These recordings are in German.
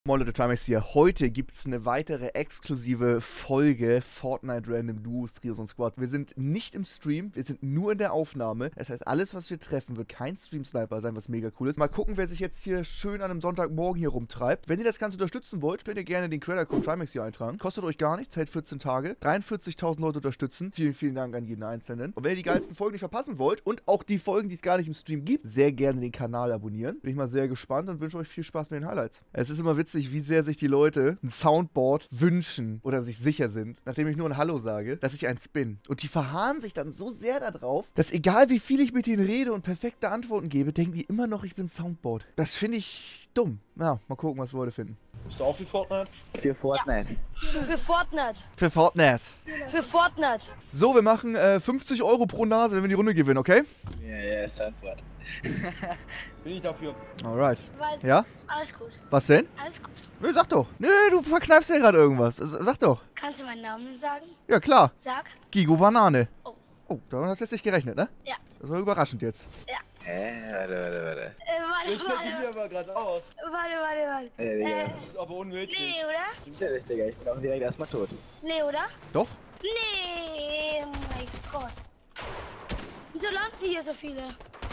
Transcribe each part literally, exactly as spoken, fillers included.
Moin Leute, Trimax hier. Heute gibt es eine weitere exklusive Folge Fortnite Random Duos, Trios und Squads. Wir sind nicht im Stream, wir sind nur in der Aufnahme. Das heißt, alles, was wir treffen, wird kein Stream-Sniper sein, was mega cool ist. Mal gucken, wer sich jetzt hier schön an einem Sonntagmorgen hier rumtreibt. Wenn ihr das Ganze unterstützen wollt, könnt ihr gerne den Creator-Code Trimax hier eintragen. Kostet euch gar nichts, hält vierzehn Tage. dreiundvierzigtausend Leute unterstützen. Vielen, vielen Dank an jeden Einzelnen. Und wenn ihr die geilsten Folgen nicht verpassen wollt und auch die Folgen, die es gar nicht im Stream gibt, sehr gerne den Kanal abonnieren. Bin ich mal sehr gespannt und wünsche euch viel Spaß mit den Highlights. Es ist immer witzig, wie sehr sich die Leute ein Soundboard wünschen oder sich sicher sind, nachdem ich nur ein Hallo sage, dass ich eins bin. Und die verharren sich dann so sehr darauf, dass egal wie viel ich mit denen rede und perfekte Antworten gebe, denken die immer noch, ich bin Soundboard. Das finde ich dumm. Na, mal gucken, was wir heute finden. Bist du auch für Fortnite? Für Fortnite. Ja. Für Fortnite. Für Fortnite. Für Fortnite. So, wir machen äh, fünfzig Euro pro Nase, wenn wir die Runde gewinnen, okay? Ja, ja, Soundboard. Bin ich dafür. Alright. Weil Ja? Alles gut. Was denn? Alles gut. Nö, sag doch. Nö, du verkneifst ja gerade irgendwas. S- Sag doch. Kannst du meinen Namen sagen? Ja, klar. Sag. Gigo Banane. Oh. Oh, daran hast du jetzt nicht gerechnet, ne? Ja. Das war überraschend jetzt. Hä? Warte, warte, warte. Äh, warte, Ich zeig die warte, mir aber gerade aus. warte, warte, warte. Ja, Digga, Äh, das Das ist aber unnötig. Nee, oder? ist ja nicht, Digga. Ich bin auch direkt erstmal tot. Nee, oder? Doch? Nee, oh mein Gott. Wieso landen hier so viele?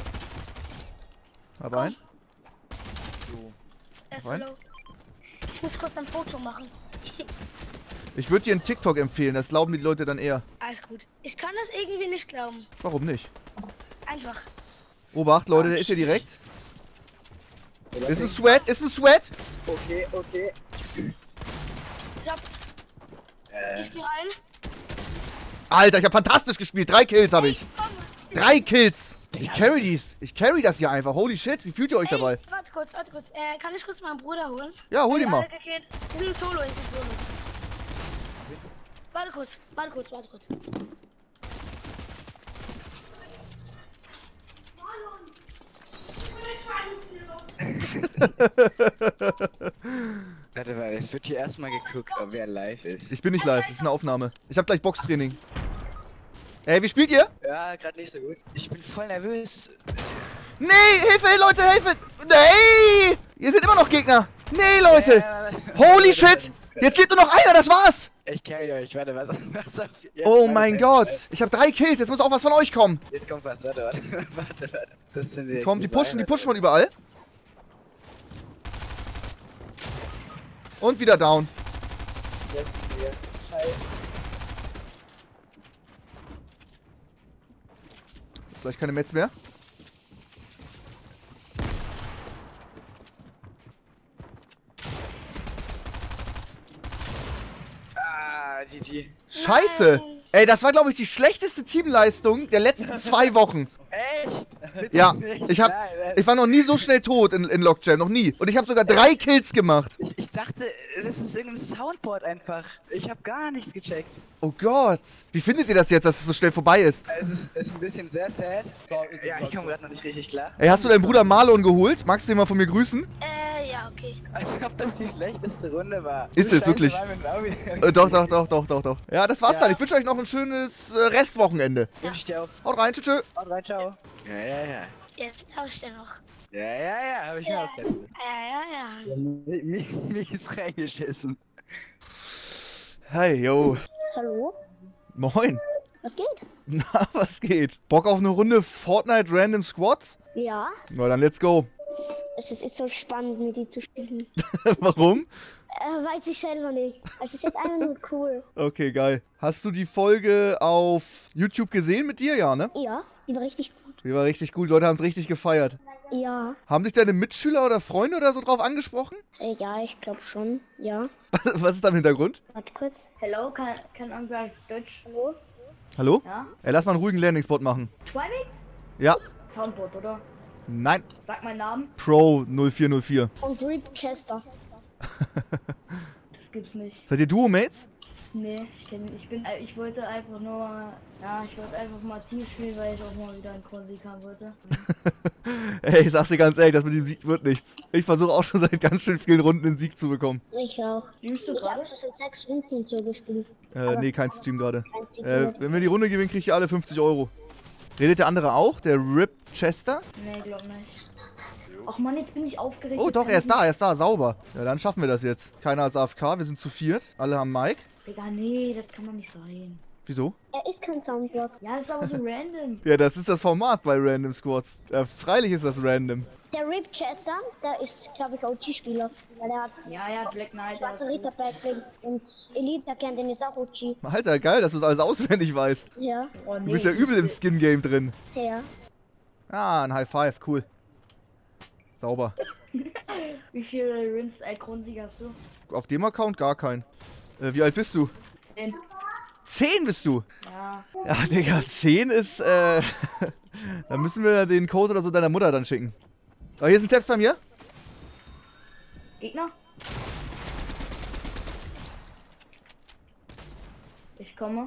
Aber ein. So. Er ist so Rein. low. Ich muss kurz ein Foto machen. Ich würde dir einen TikTok empfehlen, das glauben die Leute dann eher. Alles gut. Ich kann das irgendwie nicht glauben. Warum nicht? Einfach. Obacht, Leute, der ist hier direkt. Ist ein Sweat, ist ein Sweat! Okay, okay. Ich hab, Äh, ich geh rein. Alter, ich habe fantastisch gespielt. Drei Kills habe ich. Komm. Drei Kills! Ich carry dies. Ich carry das hier einfach. Holy shit, wie fühlt ihr euch Ey, dabei? warte kurz, warte kurz. Äh, kann ich kurz meinen Bruder holen? Ja, hol ihn mal. Wir sind solo, ich bin solo. Warte kurz, warte kurz, warte kurz. warte mal, es wird hier erstmal geguckt, ob wer live ist. Ich bin nicht live, das ist eine Aufnahme. Ich habe gleich Boxtraining. Ey, wie spielt ihr? Ja, gerade nicht so gut. Ich bin voll nervös. Nee, Hilfe, Leute, Hilfe! Nee! Ihr seid immer noch Gegner! Nee, Leute! Holy shit! Jetzt lebt nur noch einer, das war's! Ich carry euch, warte, was? was auf, jetzt, Oh warte, mein warte, Gott! warte. Ich habe drei Kills, jetzt muss auch was von euch kommen! Jetzt kommt was, warte, warte, warte, warte. Das sind die. Komm, die pushen, die pushen von überall. Und wieder down. Jetzt sind wir. Scheiße. Vielleicht keine Metz mehr. Ah, G G. Scheiße! Nein. Ey, das war, glaube ich, die schlechteste Teamleistung der letzten zwei Wochen. Echt? Ja, Nicht? ich hab, Nein, nein. ich war noch nie so schnell tot in, in Lockjam, noch nie. Und ich habe sogar drei Kills gemacht. Ich, ich dachte, das ist irgendein Soundboard einfach. Ich habe gar nichts gecheckt. Oh Gott. Wie findet ihr das jetzt, dass es so schnell vorbei ist? Es ist, ist ein bisschen sehr sad. Da ist es Ja, ich grad komme so. gerade noch nicht richtig klar. Ey, hast du deinen Bruder Marlon geholt? Magst du den mal von mir grüßen? Äh, ja, okay. Ich glaube, dass die schlechteste Runde war. Ist So es scheiße wirklich? waren wir auch wieder. Äh, doch, doch, doch, doch, doch, doch. Ja, das war's Ja. dann. Ich wünsche euch noch ein schönes äh, Restwochenende. Wünsch ich dir auch. Haut rein, tschüss, tschüss. Haut rein, ciao. Ja, ja, ja. Jetzt tauscht er noch. Ja, ja, ja, hab ich mir auch gedacht. Ja, ja, ja. Mies reingeschissen. Hey, yo. Hallo? Moin. Was geht? Na, was geht? Bock auf eine Runde Fortnite Random Squads? Ja. Na, dann let's go. Es ist so spannend, mit die zu spielen. Warum? Äh, weiß ich selber nicht. Es ist jetzt einfach nur cool. Okay, geil. Hast du die Folge auf YouTube gesehen mit dir? Ja, ne? Ja, die war richtig gut. Die war richtig gut. Die Leute haben es richtig gefeiert. Ja. Haben dich deine Mitschüler oder Freunde oder so drauf angesprochen? Äh, ja, ich glaube schon. Ja. Was ist da im Hintergrund? Warte kurz. Hello, kann, kann irgendwer Deutsch? Hallo? Hallo? Ja? Ey, lass mal einen ruhigen Landing-Spot machen. Twinings? Ja. Soundboard, oder? Nein. Sag meinen Namen. Pro null vier null vier. Und Reap Chester. Das gibt's nicht. Seid ihr Duo-Mates? Nee, ich kenn, ich bin, äh, ich wollte einfach nur, ja, ich wollte einfach mal Team spielen, weil ich auch mal wieder einen Konsieg haben wollte. Ey, ich sag's dir ganz ehrlich, das mit dem Sieg wird nichts. Ich versuche auch schon seit ganz schön vielen Runden den Sieg zu bekommen. Ich auch. Streamst du Ich habe gerade? schon seit sechs Runden und so gespielt. Äh, nee, kein Stream gerade. Kein Sieg Äh, mehr. wenn wir die Runde gewinnen, kriegt ihr alle fünfzig Euro. Redet der andere auch? Der Rip Chester? Nee, glaub nicht. Ach man, jetzt bin ich aufgeregt. Oh Jetzt doch, kann er ich ist da, er ist da, sauber. Ja, dann schaffen wir das jetzt. Keiner ist A F K, wir sind zu viert. Alle haben Mike. nicht- Digga, nee, das kann doch nicht sein. Wieso? Er ist kein Soundboard. Ja, das ist aber so random. Ja, das ist das Format bei Random Squads. Ja, freilich ist das random. Der Rip Chester, der ist, glaube ich, O G-Spieler. Weil er hat Ja, ja, Black Knight. schwarze der ist gut. Ritter-Backbling und Elite, der kennt den ist auch O G. Alter, geil, dass du das alles auswendig weißt. Ja, Oh, nee, Du bist ja übel im Skin-Game drin. ja. Ah, ein High Five, cool. Sauber. Wie viele Rinsed Icon-Siege hast du? Auf dem Account gar keinen. Äh, wie alt bist du? Zehn. Zehn bist du? Ja. Ja, Digga, zehn ist, äh... da müssen wir den Code oder so deiner Mutter dann schicken. Aber hier ist ein Text bei mir. Gegner? Ich komme.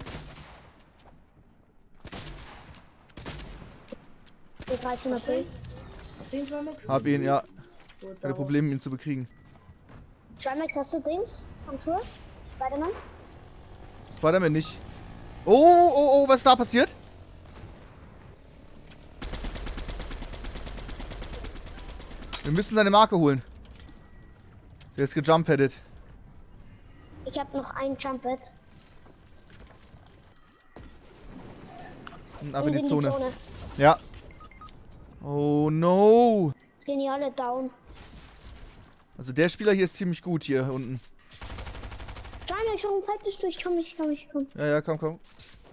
Der dreizehn April. Hast du ihn schon mit? Hab ihn, ja. Gut, Keine aber- Probleme, ihn zu bekriegen. Trimax, hast du Dings? Am Schuhe? Spider-Man? Spider-Man nicht. Oh, oh, oh, was ist da passiert? Wir müssen seine Marke holen. Der ist gejumpheadet. Ich habe noch ein Jump-Pad. Und ab Und in die Zone. Ja. Oh no. Jetzt gehen die alle down. Also der Spieler hier ist ziemlich gut hier unten. Trimax, warum fällst du? Ich komm, ich komm, ich komm. Ja, ja, komm, komm.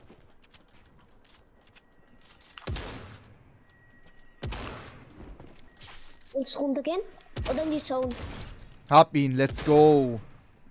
Willst du runtergehen? Oder in die Zone? Hab ihn, let's go.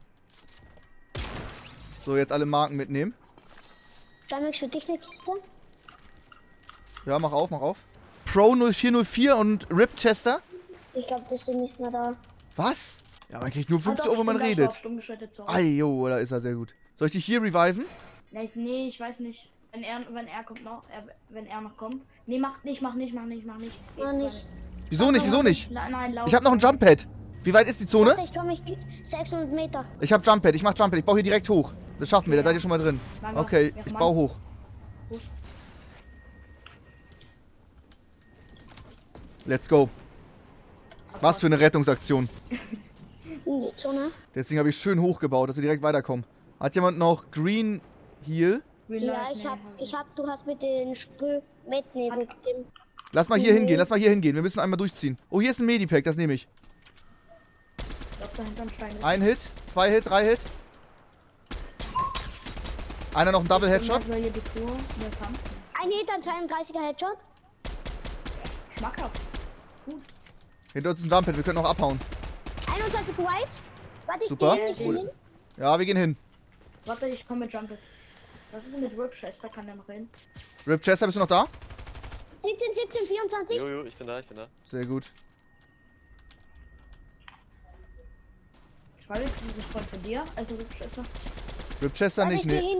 So, jetzt alle Marken mitnehmen. Trimax, für dich eine Kiste? Ja, mach auf, mach auf. Pro null vier null vier und Rip Chester. Ich glaube, das sind nicht mehr da. Was? Ja, man kriegt nur Ah, fünfzig doch, Euro, wenn man stimmt, redet. auf stumm geschaltet, sorry. Ei, jo, da ist er sehr gut. Soll ich dich hier reviven? Nee, nee, ich weiß nicht. Wenn er, wenn er kommt noch, er, wenn er noch kommt. Nee, mach nicht, mach nicht, mach nicht, mach nicht. Mach nicht. Wieso nicht, wieso nicht? Nein, nein, lauf. Ich hab noch ein Jump Pad. Wie weit ist die Zone? Warte, ich komm, ich sechshundert Meter. Ich hab Jump Pad, ich mach Jump Pad. Ich baue hier direkt hoch. Das schaffen wir, da seid ihr schon mal drin. Danke. Okay, Ja, ich Mann. baue hoch. Gut. Let's go. Was für eine Rettungsaktion. In die Zone. Deswegen habe ich schön hochgebaut, dass wir direkt weiterkommen. Hat jemand noch Green Heal? Real Ja, life, ich nee, hab, ich hab, du hast mit den Sprüh mitnehmen mit dem. Lass mal hier Mhm. hingehen, lass mal hier hingehen. Wir müssen einmal durchziehen. Oh, hier ist ein Medipack, das nehme ich. Ich glaub, da hinterm Stein ist. Ein Hit, zwei Hit, drei Hit. Einer noch ein Double Headshot. Hier die Tour, der Kampf. Ein Hit, ein zweiunddreißiger Headshot. Schmackhaft. Hinter uns ist ein Jump Pad, wir können noch abhauen. einundzwanzig White. Warte, ich Super. geh hin, ich geh hin. Ja, wir gehen hin. Warte, ich komme mit Jumpet. Was ist denn mit Rip Chester? Kann der noch hin? Rip Chester, bist du noch da? siebzehn, siebzehn, vierundzwanzig. Jojo, ich bin da, ich bin da. Sehr gut. Ich weiß nicht, ist das voll von dir? Also Rip Chester. Rip Chester Warte, nicht, ich geh nee. hin.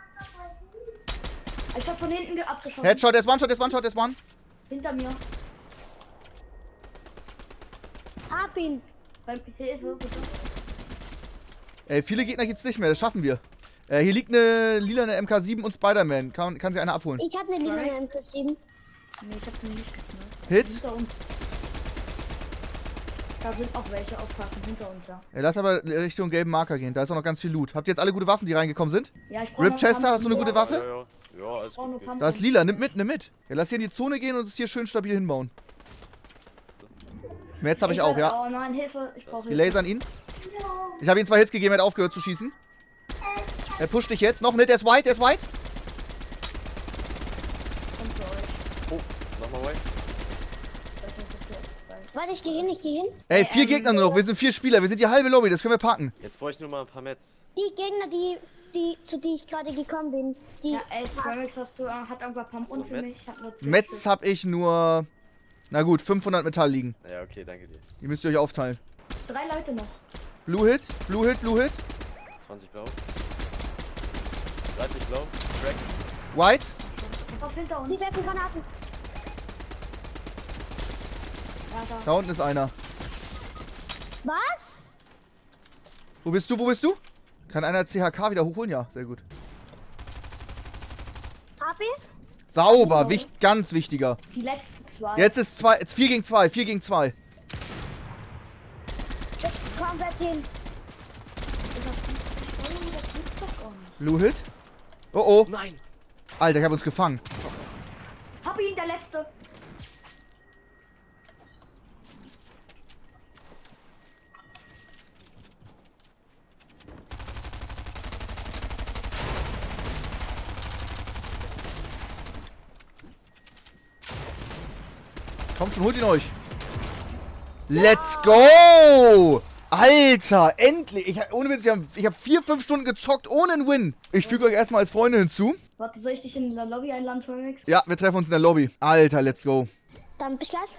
Ich hab von hinten ge- abgeschossen. Headshot, der ist One-Shot, der ist One-Shot, der ist One. Hinter mir. Hab ihn. Beim Hilfe, bitte. Ey, viele Gegner gibt's nicht mehr, das schaffen wir. Äh, hier liegt eine lilane M K sieben und Spider-Man. Kann, kann sie einer abholen. Ich hab eine lila M K sieben. Nee, ich hab ihn nicht geknallt. Hit. Hinter uns. Da sind auch welche aufpassen, hinter uns, ja. Ey, lass aber Richtung gelben Marker gehen, da ist auch noch ganz viel Loot. Habt ihr jetzt alle gute Waffen, die reingekommen sind? Ja, ich brauch Rip noch Chester, Pump- hast du eine gute Waffe? Ja, ja. Ja, alles Ich brauch nur gut. Pump- Da ist lila, nimm mit, nimm mit. Ja, lass hier in die Zone gehen und es hier schön stabil hinbauen. Metz habe ich auch, ja. Oh nein, Hilfe, ich brauche Wir lasern ihn. Ich habe ihm zwei Hits gegeben, er hat aufgehört zu schießen. Er pusht dich jetzt. Noch nicht, der ist white, der ist white. Kommt zu euch. Oh, nochmal White. Das ist das jetzt. Warte, ich geh hin, ich geh hin. Ey, vier Gegner nur noch. Wir sind vier Spieler. Wir sind die halbe Lobby. Das können wir packen. Jetzt brauche ich nur mal ein paar Mets. Die Gegner, die, die, zu die ich gerade gekommen bin, die. Ja, ey, Squirrels hast du, äh, hat irgendwas Pump So, und für Metz. mich. Ich hab nur zehn Metz Stück. habe ich nur... Na gut, fünfhundert Metall liegen. Ja, okay, danke dir. Die müsst ihr euch aufteilen. Drei Leute noch. Blue Hit, Blue Hit, Blue Hit. zwanzig blau. dreißig blau. Crack. White. Auf hinter uns. Sie werfen Granaten. Ja, da. Da unten ist einer. Was? Wo bist du, wo bist du? Kann einer C H K wieder hochholen? Ja, sehr gut. Hab ihn? Sauber, wicht, ganz wichtiger. Die letzten zwei. Jetzt ist zwei, vier gegen zwei, vier gegen zwei. Warum seid ihr hin? Das gibt's doch gar nicht. Blue Hit. Oh oh. Nein! Alter, ich hab uns gefangen. Hab ihn, der letzte. Kommt schon, holt ihn euch. Let's go! Alter, endlich! Ich, hab- ohne Witz, ich habe ich hab vier, fünf Stunden gezockt ohne einen Win. Ich füge euch erstmal als Freunde hinzu. Warte, soll ich dich in der Lobby einladen, Phoenix? Ja, wir treffen uns in der Lobby. Alter, let's go. Dann bis gleich.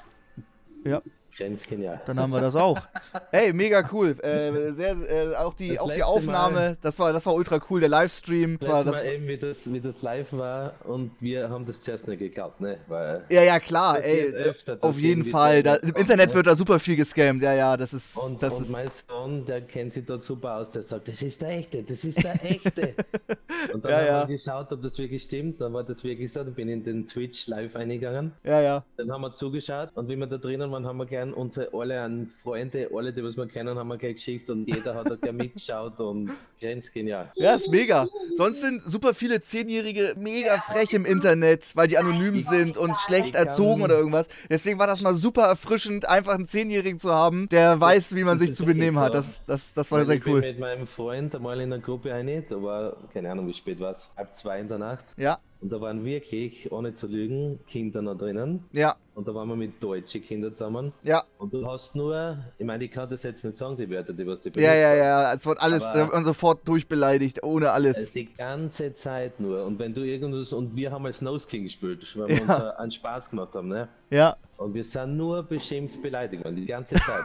Ja, Grenzchen, ja. dann haben wir das auch. Ey, mega cool. Äh, sehr, äh, auch die, Das auch die letzte Aufnahme, Mal- das war, das war ultra cool. Der Livestream. Das war Letztes das, Mal eben, wie das, wie das live war und wir haben das zuerst nicht geglaubt, ne? Weil ja, ja, klar. Das Ey, wird öfter, dass auf jeden irgendwie Fall. Da, Leute Im kommen, Internet ne? wird da super viel gescammt. Ja, ja, das ist. Und, das und ist mein Sohn, der kennt sich dort super aus, der sagt, das ist der echte, das ist der echte. Und dann Ja, haben ja. wir geschaut, ob das wirklich stimmt, dann war das wirklich so, dann bin ich in den Twitch live eingegangen, ja, ja. dann haben wir zugeschaut und wie wir da drinnen waren, haben wir gleich unsere alle an Freunde, alle, die was wir kennen, haben wir gleich geschickt und jeder hat da gleich mitgeschaut und grenzgenial. Ja, ist mega. Sonst sind super viele Zehnjährige mega frech im Internet, weil die anonym sind und schlecht kann- erzogen oder irgendwas. Deswegen war das mal super erfrischend, einfach einen Zehnjährigen zu haben, der weiß, wie man sich das zu ist benehmen echt hat. so. Das, das, das war Weil sehr ich bin cool. mit meinem Freund einmal in einer Gruppe rein, da war, keine Ahnung wie spät war es, halb zwei in der Nacht. Ja, Und da waren wirklich, ohne zu lügen, Kinder noch drinnen. ja, Und da waren wir mit deutschen Kindern zusammen. ja. Und du hast nur, ich meine, ich kann das jetzt nicht sagen, die Wörter, die was die Ja, ja, benutzt ja. Es wird alles, Aber- da wird man sofort durchbeleidigt, ohne haben. alles. Also die ganze Zeit nur. Und wenn du irgendwas, und wir haben als Nose King gespielt, weil wir Ja. uns da einen Spaß gemacht haben, ne? Ja, Und wir sind nur beschimpft, beleidigt worden, die ganze Zeit.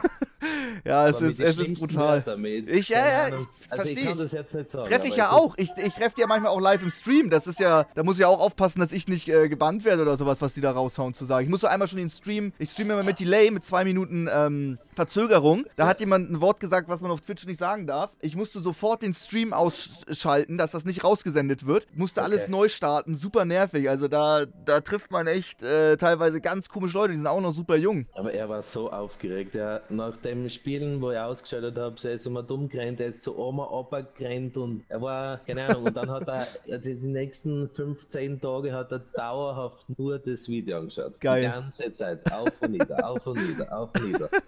ja, es Aber mit ist, den es ist schlimmsten brutal. Wörtern, mit, Ich- ja, keine ja, Ahnung. ich Also versteh ich kann ich. das jetzt nicht sagen. Treffe ich aber ja es auch. Ich, ich treffe die ja manchmal auch live im Stream. Das ist ja, da muss ich ja auch aufpassen, dass ich nicht äh, gebannt werde oder sowas, was die da raushauen zu sagen. Ich muss so einmal schon den Stream, ich streame immer mit Delay, mit zwei Minuten ähm, Verzögerung. Da hat jemand ein Wort gesagt, was man auf Twitch nicht sagen darf. Ich musste sofort den Stream ausschalten, dass das nicht rausgesendet wird. Musste alles Okay. neu starten, super nervig. Also da, da trifft man echt äh, teilweise ganz komische Leute, die sind auch noch super jung. Aber er war so aufgeregt. Er, nach dem Spielen, wo ich ausgeschaltet habe, er ist immer dumm gerannt, er ist so Oma runtergerannt und er war, keine Ahnung, und dann hat er, also die nächsten fünfzehn Tage hat er dauerhaft nur das Video angeschaut. Geil. Die ganze Zeit. Auf und nieder, auf und nieder, auf und nieder.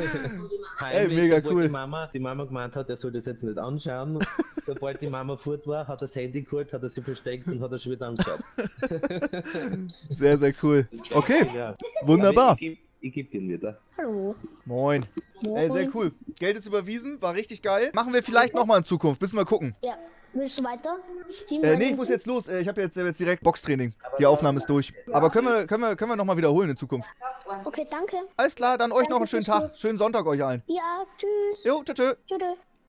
Ey, mega obwohl cool. Die Mama, die Mama gemeint hat, er soll das jetzt nicht anschauen. Sobald die Mama fort war, hat er das Handy geholt, hat er sie versteckt und hat er schon wieder angeschaut. Sehr, sehr cool. Okay, Ja. wunderbar. Aber ich, ich, ich gebe ihn wieder. Hallo. Moin. Ey, sehr cool. Geld ist überwiesen, war richtig geil. Machen wir vielleicht nochmal in Zukunft, müssen wir gucken. Ja. Willst du weiter? Team Äh, nee, ich muss jetzt los. Äh, Ich habe jetzt, jetzt direkt Boxtraining. Die Aufnahme ist durch. Aber können wir, können wir, können wir nochmal wiederholen in Zukunft. Okay, danke. Alles klar, dann euch noch einen Danke schönen fürs Tag. Schönen Sonntag euch allen. Ja, tschüss. Jo, tschö, tschö. Tschüss.